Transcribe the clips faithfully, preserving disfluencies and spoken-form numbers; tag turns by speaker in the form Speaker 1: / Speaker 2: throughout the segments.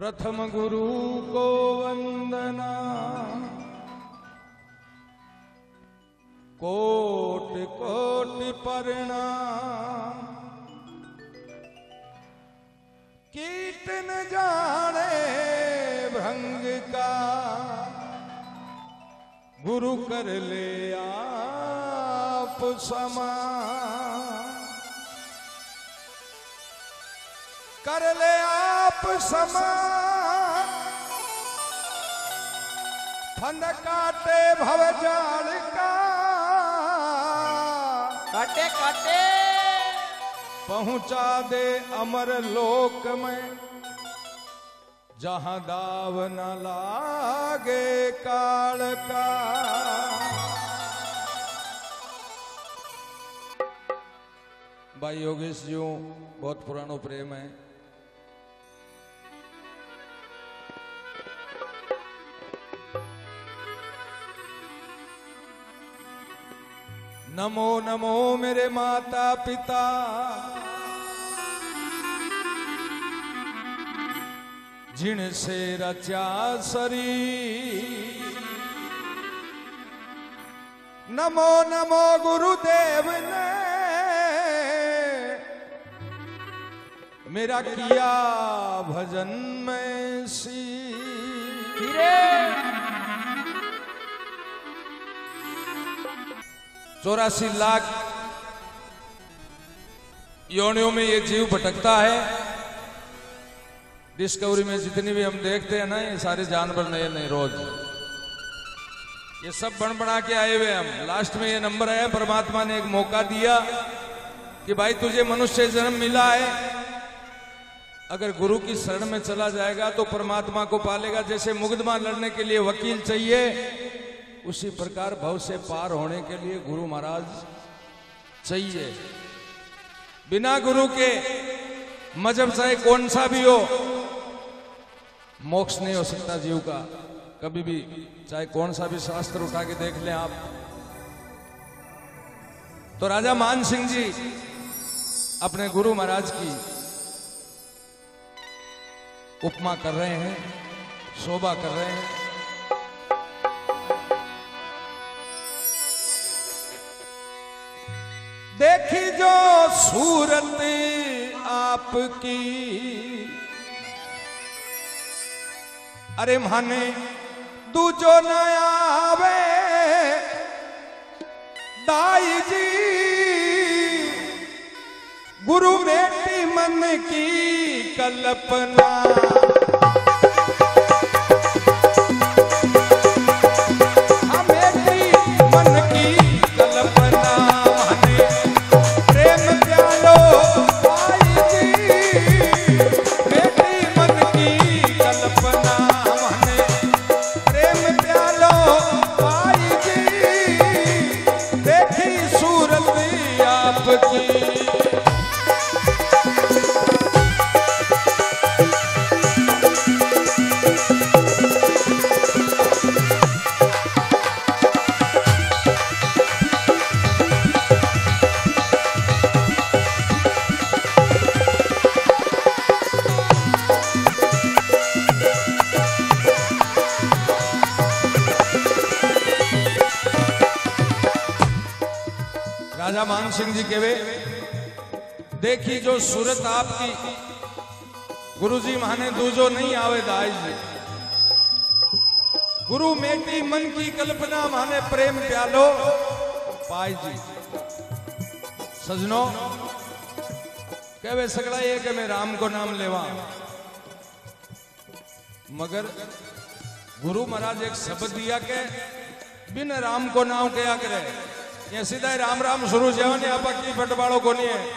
Speaker 1: प्रथम गुरु को वंदना, coat coat प्रणाम। कीट न जाने भृंग का, गुरु कर ले आप समान। कर ले आप समान, फंद काटे भव जाल का।
Speaker 2: काटे काटे
Speaker 1: पहुंचा दे अमर लोक में, जहां दाव न लागे काल का। भाई योगेश जी बहुत पुरानो प्रेम है। नमो नमो मेरे माता पिता, जिनसे रचा शरीर। नमो नमो गुरुदेव ने मेरा किया भजन में सी। चौरासी लाख योनियों में ये जीव भटकता है। डिस्कवरी में जितनी भी हम देखते हैं ना, ये सारे जानवर नए नए रोज, ये सब बन बना के आए हुए हम। लास्ट में ये नंबर आया, परमात्मा ने एक मौका दिया कि भाई तुझे मनुष्य जन्म मिला है, अगर गुरु की शरण में चला जाएगा तो परमात्मा को पालेगा। जैसे मुकदमा लड़ने के लिए वकील चाहिए, उसी प्रकार भव से पार होने के लिए गुरु महाराज चाहिए। बिना गुरु के मजहब चाहे कौन सा भी हो, मोक्ष नहीं हो सकता जीव का कभी भी। चाहे कौन सा भी शास्त्र उठा के देख लें आप। तो राजा मान सिंह जी अपने गुरु महाराज की उपमा कर रहे हैं, शोभा कर रहे हैं। देखी जो सूरत आपकी, अरे माने दूजो न आवे दाई जी। गुरु बेटी मन की कल्पना, हाँ बेटी मन की कल्पना। राजा मान सिंह जी कहवे, देखी जो सूरत आपकी, गुरुजी माने दूजो नहीं आवे दाई जी। गुरु मेटी मन की कल्पना, माने प्रेम प्यालो पाई जी। सजनो कहवे सगड़ा ये कि मैं राम को नाम लेवा, मगर गुरु महाराज एक शब्द दिया के बिन राम को नाम क्या करे। ये सीधा ही राम राम शुरू जाओ, आप की बटवाड़ो को नहीं है।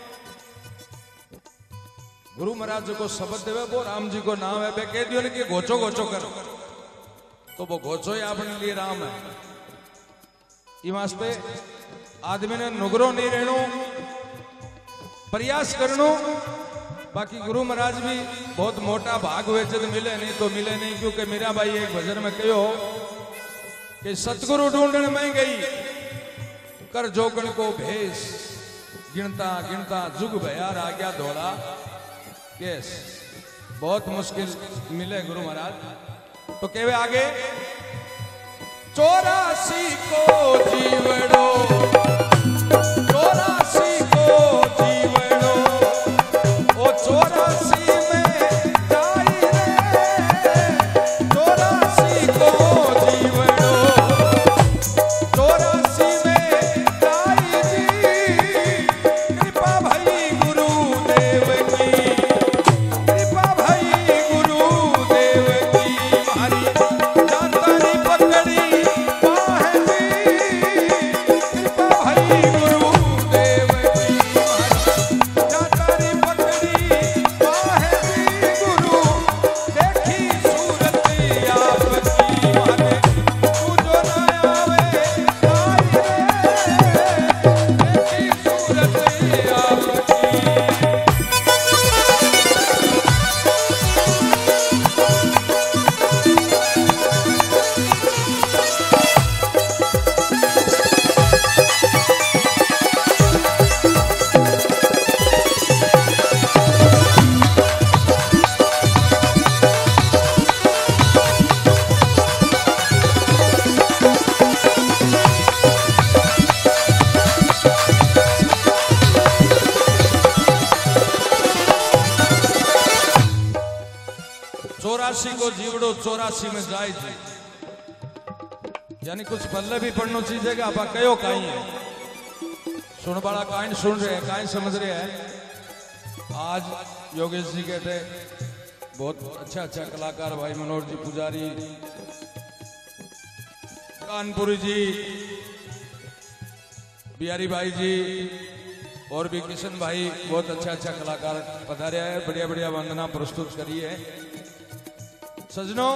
Speaker 1: गुरु महाराज को शब्द देवे वो राम जी को नाम है। बे कह दियो कि घोचो घोचो करो, तो वो घोचो ही अपने लिए राम है। ये वास्ते आदमी ने नुगरो नहीं रहनो, प्रयास करनो। बाकी गुरु महाराज भी बहुत मोटा भाग हुए जब मिले नहीं तो मिले नहीं, क्योंकि मीरा भाई एक भजन में कहो कि सतगुरु ढूंढने में गई, कर जोगन को भेष, गिनता गिनता जुग भयार आ गया दौड़ा केस। बहुत मुश्किल मिले गुरु महाराज। तो केवे आगे चौरासी को जीवड़ो, चौरासी को जीवड़ो, ओ चौरासी में जाई रे, चौरासी को जीवड़ो, चौरासी में जाई जी, कृपा भई गुरुदेव की, कृपा भई गुरुदेव की, मारी जातारी पकड़ी चौरासी को जीवड़ो चौरासी में जाए जी, यानी कुछ पल्ले भी पढ़ना चाहिए कि आप कहो काई है सुन वाला काइन सुन रहे हैं, काइन समझ रहे हैं। आज योगेश जी कहते बहुत अच्छा अच्छा कलाकार भाई मनोज जी पुजारी, कानपुरी जी, बिहारी भाई जी और भी किशन भाई बहुत अच्छा अच्छा कलाकार पधारे है, बढ़िया बढ़िया वंदना प्रस्तुत करी है। सजनों,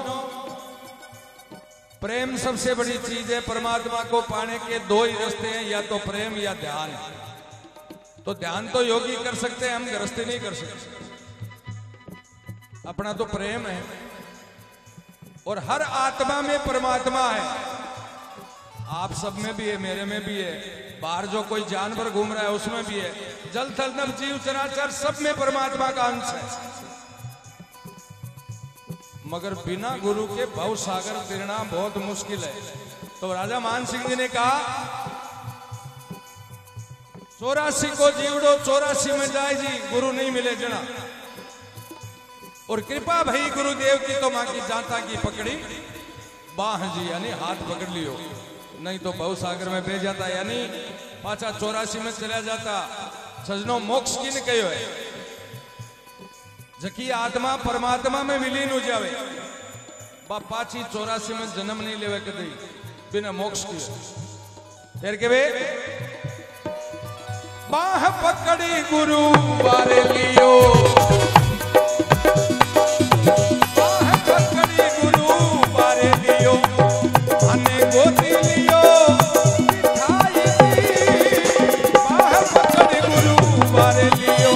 Speaker 1: प्रेम सबसे बड़ी चीज है। परमात्मा को पाने के दो ही रास्ते हैं, या तो प्रेम या ध्यान। तो ध्यान तो योगी कर सकते हैं, हम गृहस्थी नहीं कर सकते। अपना तो प्रेम है और हर आत्मा में परमात्मा है। आप सब में भी है, मेरे में भी है, बाहर जो कोई जानवर घूम रहा है उसमें भी है, जल थल नभ जीव चराचर सब में परमात्मा का अंश है। मगर बिना गुरु के भव सागर तैरना बहुत मुश्किल है। तो राजा मान सिंह जी ने कहा चौरासी को जीवड़ो चौरासी में जाए जी, गुरु नहीं मिले जना, और कृपा भई गुरुदेव की तो मां की जाता की पकड़ी बाह जी, यानी हाथ पकड़ लियो, नहीं तो भव सागर में बह जाता, यानी पाचा चौरासी में चला जाता। सजनों, मोक्ष की ने कहो है जकी आत्मा परमात्मा में विलीन हो जावे, बा पाची चौरासी में जन्म नहीं लेवे कदी बिना मोक्ष की। फिर के वे बाह पकड़ी गुरु बारे लियो, बाह पकड़ी गुरु बारे लियो, अने गोदी लियो बिठाई दी, बाह पकड़ी गुरु बारे लियो,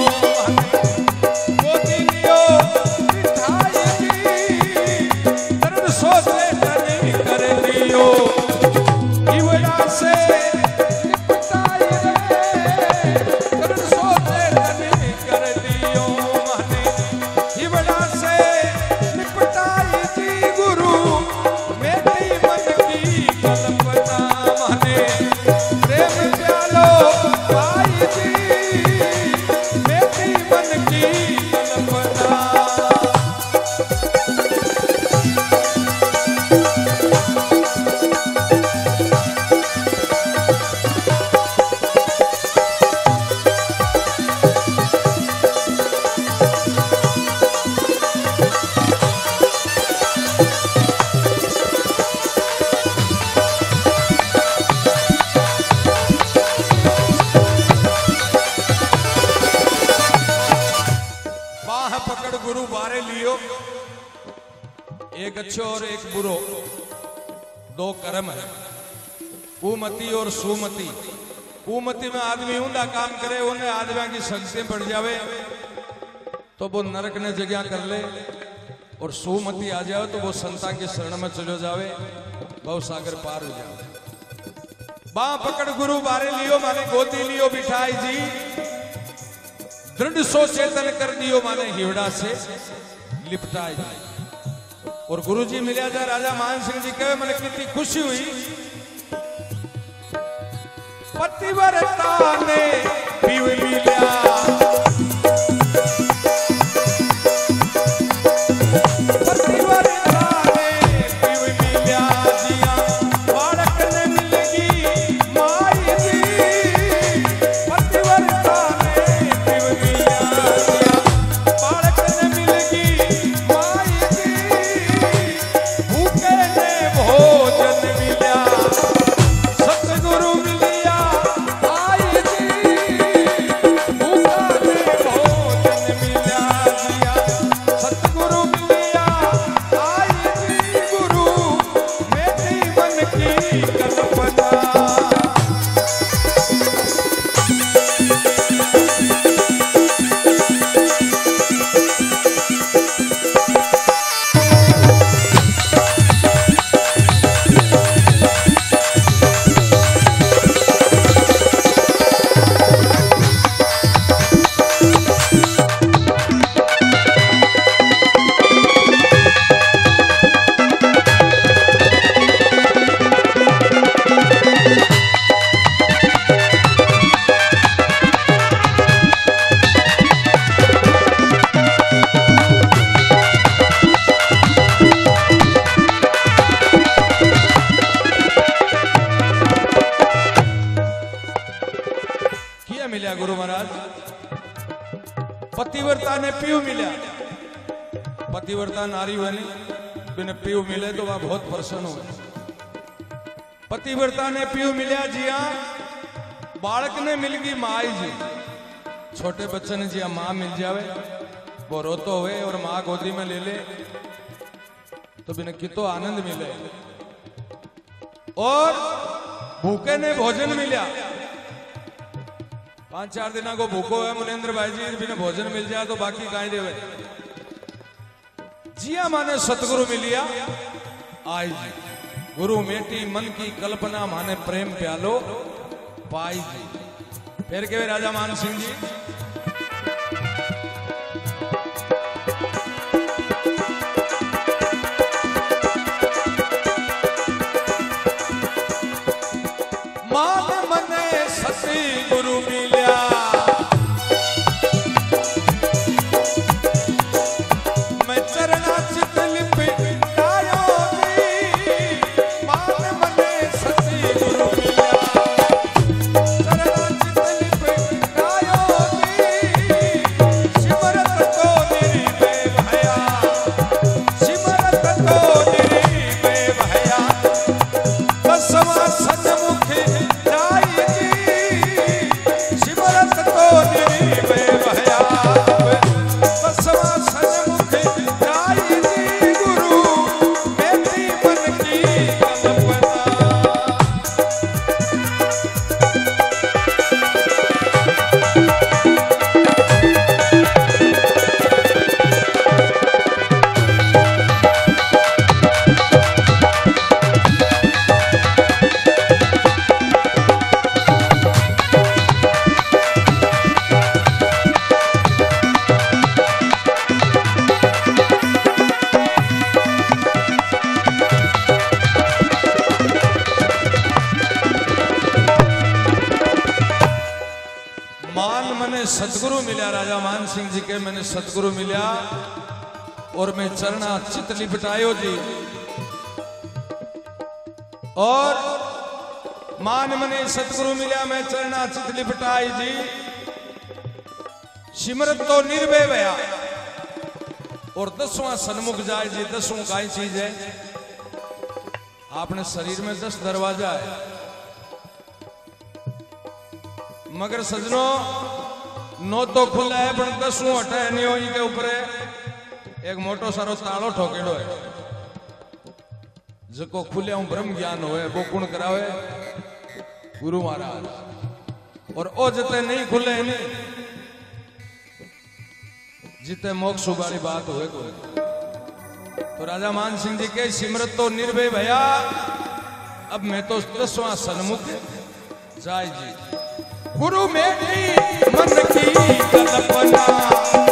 Speaker 1: एक अच्छो और एक बुरो, दो कर्म है, कुमति और सुमति। कुमति में आदमी ऊंधा काम करे, उन्हें आदमी की शक्ति बढ़ जावे तो वो नरक ने जगह कर ले, और सुमति आ जाए तो वो संता के शरण में चलो जावे, बहु सागर पार हो जावे। बाँ पकड़ गुरु बारे लियो माने गोदी लियो बिठाई जी, दृढ़ सो चेतन कर दियो माने हिवड़ा से, लिपटाई और गुरुजी मिलिया जा राजा मान सिंह जी कहे मैंने कितनी खुशी हुई। पतिव्रता ने पीव मिलिया गुरु महाराज पतिव्रता ने पीव मिला। पतिव्रता नारी बनी बिना पीव मिले तो वह बहुत प्रसन्न हो। पतिव्रता ने पीव मिलिया जी हाँ बालक ने मिल गई माई जी। छोटे बच्चे ने जी हाँ मां मिल जावे वो रोतो हुए और मां गोदी में ले ले तो बिना कितो आनंद मिले। और भूखे ने भोजन मिला। पांच चार दिन को भूखो है मुनेन्द्र भाई जी बिना भोजन मिल जाए तो बाकी काहे देवे। जिया माने सतगुरु मिलिया आई जी गुरु मेटी मन की कल्पना माने प्रेम प्यालो पाई जी। फिर के राजा मान सिंह जी मान मने सती गुरु मिलिया। मैं चरणा चित लिपटायो जी मान मने सती गुरु मिलिया। चरणा चित लिपटायो जी सिमरत तो निर्भय भया सिमरत तो निर्भय भया। दसवां सन्मुख जाई जी सिमरत तो निर्भय भया। दसवां सन्मुख जाई जी गुरु मेरी मन की कल्पना। मान मने सतगुरु मिला राजा मान सिंह जी के मैंने सतगुरु मिला और मैं चरणा चित लिपटायो जी। और मान मने सतगुरु मिला मैं चरणा चित लिपटाई जी सिमरत तो निर्भय भया। और दसवां सन्मुख जाए जी। दसवां काई चीज है आपने शरीर में दस दरवाजा है मगर सजनों नो तो खुला है पर दसवां हटा है नहीं हो के ऊपर एक मोटो सारो तालो ठोकेड़ो है जो खुले हूं ब्रह्म ज्ञान होए वो कुण करावे गुरु महाराज। और ओ जिते नहीं खुले नहीं जिते मोक्ष वाली बात हुए को। तो राजा मान सिंह जी के सिमरत तो निर्भय भया। अब मैं तो दसवां सन्मुख जाय जी गुरु मेरी मन की कल्पना।